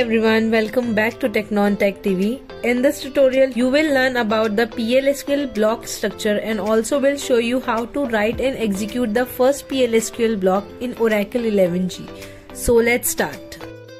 everyone, welcome back to TechnonTechTV. In this tutorial, you will learn about the plsql block structure and also will show you how to write and execute the first plsql block in Oracle 11g. So let's start.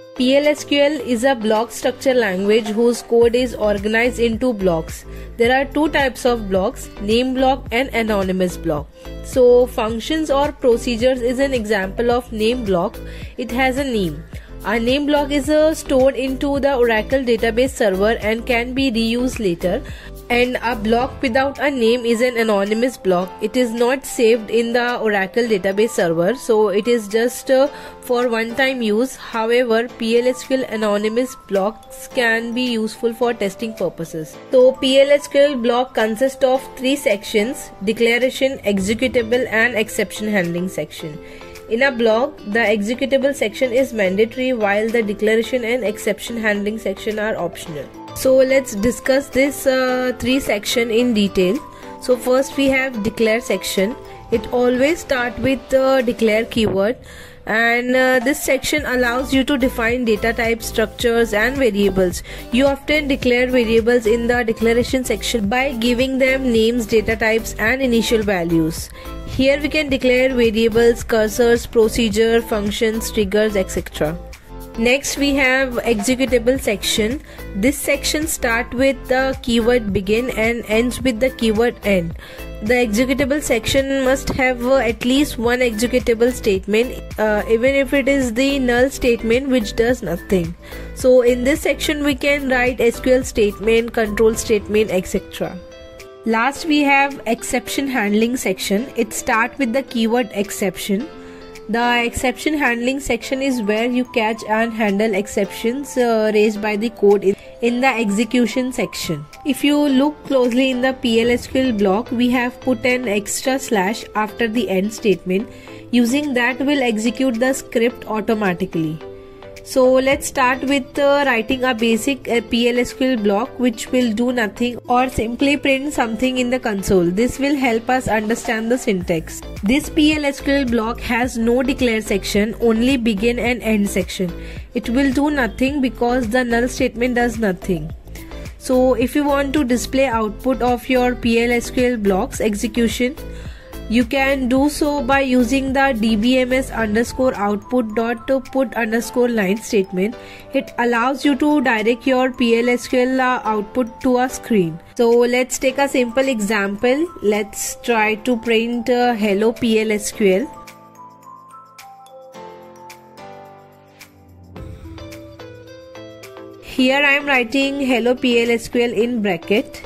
plsql is a block structure language whose code is organized into blocks. There are two types of blocks, name block and anonymous block. So functions or procedures is an example of name block. It has a name. A name block is stored into the Oracle database server and can be reused later. And a block without a name is an anonymous block. It is not saved in the Oracle database server, so it is just for one-time use. However, plsql anonymous blocks can be useful for testing purposes. So plsql block consists of three sections: declaration, executable and exception handling section. In a block, the executable section is mandatory while the declaration and exception handling section are optional. So let's discuss this three section in detail. So first we have declare section. It always starts with the declare keyword, and this section allows you to define data types, structures and variables. You often declare variables in the declaration section by giving them names, data types and initial values. Here we can declare variables, cursors, procedure, functions, triggers, etc. Next we have executable section. This section starts with the keyword begin and ends with the keyword end. The executable section must have at least one executable statement, even if it is the null statement which does nothing. So in this section we can write SQL statement, control statement, etc. Last we have exception handling section. It starts with the keyword exception. The exception handling section is where you catch and handle exceptions raised by the code in the execution section. If you look closely in the plsql block, we have put an extra slash after the end statement. Using that will execute the script automatically. So let's start with writing a basic plsql block which will do nothing or simply print something in the console. This will help us understand the syntax. This plsql block has no declare section, only begin and end section. It will do nothing because the null statement does nothing. So if you want to display output of your plsql blocks execution, you can do so by using the DBMS underscore output dot put underscore line statement. It allows you to direct your plsql output to a screen. So let's take a simple example. Let's try to print hello plsql. Here I am writing hello plsql in bracket.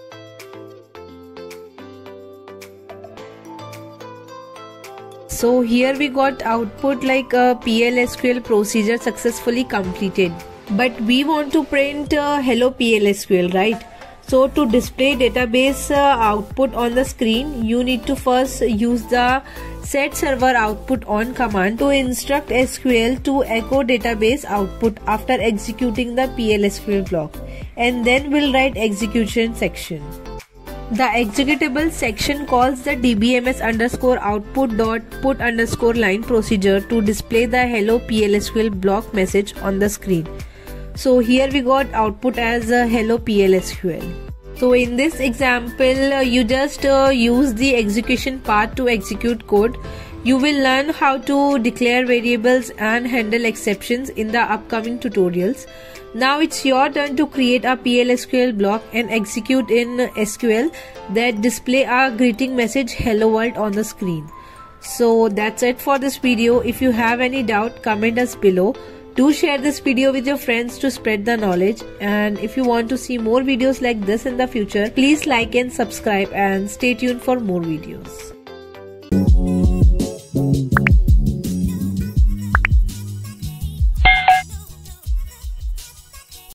So here we got output like a plsql procedure successfully completed. But we want to print hello plsql, right? So to display database output on the screen, you need to first use the set server output on command to instruct SQL to echo database output after executing the plsql block, and then we'll write execution section. The executable section calls the DBMS underscore output dot put underscore line procedure to display the hello plsql block message on the screen. So here we got output as hello plsql. So in this example, you just use the execution part to execute code. You will learn how to declare variables and handle exceptions in the upcoming tutorials. Now it's your turn to create a plsql block and execute in SQL that display a greeting message hello world on the screen. So that's it for this video. If you have any doubt, comment us below. Do share this video with your friends to spread the knowledge, and if you want to see more videos like this in the future, please like and subscribe and stay tuned for more videos.